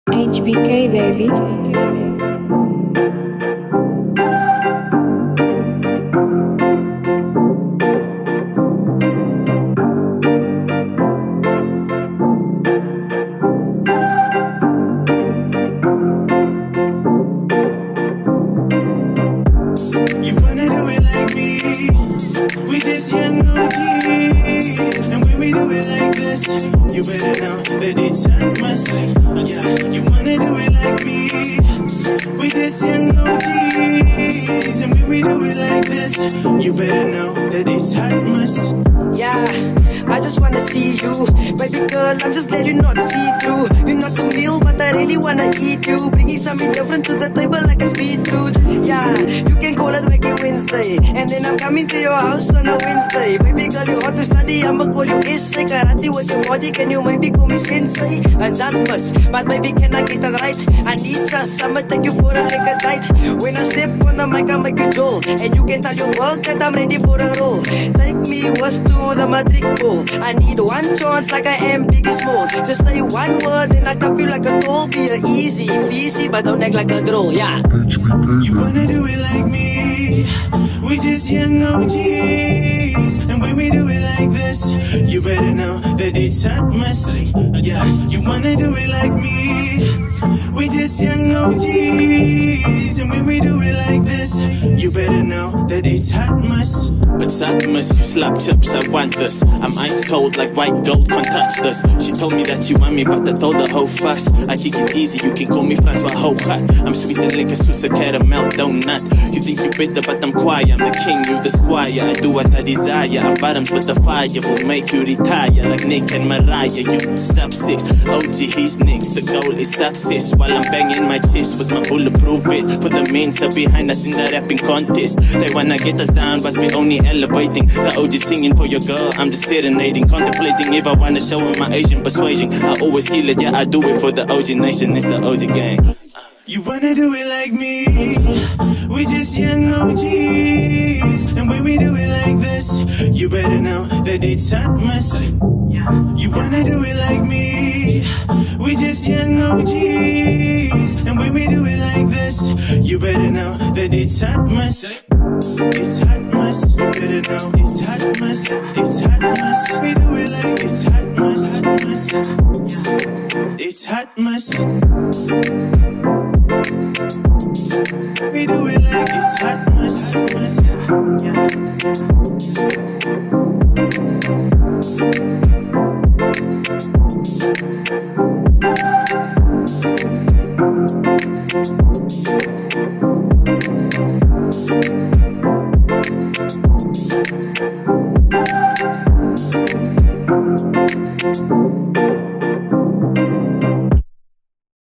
HBK baby. You wanna do it like me? We just young OGs, and when we do it like this, you better know that it's hot mess. Yeah, you wanna do it like me? We just young OGs, and when we do it like this, you better know that it's hot mess. Yeah, I just wanna see you, baby girl, I'm just glad you're not see-through. You're not the meal, but I really wanna eat you. Bringing something different to the table like it's beetroot. Yeah, you can call it Wacky Wednesday, and then I'm coming to your house on a Wednesday. Baby girl, you ought to study, I'ma call you Issei. Karate with your body, can you maybe call me Sensei? Azatmas, but baby can I get it right? Anisas, I'ma take you for a liquor night. When I step on the mic, I make you droll, and you can tell your world that I'm ready for a roll. Take me west to the Madrid Bowl. I need one chance like I am Biggie Smalls. Just say one word and I cup you like a doll. Be a easy, feezy, but don't act like a droll, yeah. You wanna do it like me? We just young OGs, and when we do it like this, you better know that it's hot mess. Yeah, you wanna do it like me? We just young OGs, and when we do it like this, you better know that it's hot mess. It's hot mess, you slap chips, I want this. I'm ice cold like white gold, can't touch this. She told me that she want me, but I told her hoe fast. I kick it easy, you can call me Francois hoe hot. I'm sweet and liquor, Swiss a caramel donut. You think you better, but I'm quiet. I'm the king, you the squire. I do what I desire. I'm bottoms with the fire, will make you retire like Nick and Mariah. You the sub 6, OG he's next. The goal is success while I'm banging my chest with my bulletproof vest. For the men so behind us in the rapping contest. They wanna get us down, but we only elevating. The OG singing for your girl, I'm just serenading. Contemplating if I wanna show her my Asian persuasion. I always kill it, yeah I do it for the OG nation. It's the OG gang. You wanna do it like me? We just young OGs, and when we do it like this, you better know that it's hot mess. You wanna do it like me? We just young OGs, and when we do it like this, you better know that it's hot mess. It's hot mess, you better know it's hot mess. It's hot mess, we do it like it's hot mess. It's hot mess. We do it like it's hot mess. Yeah.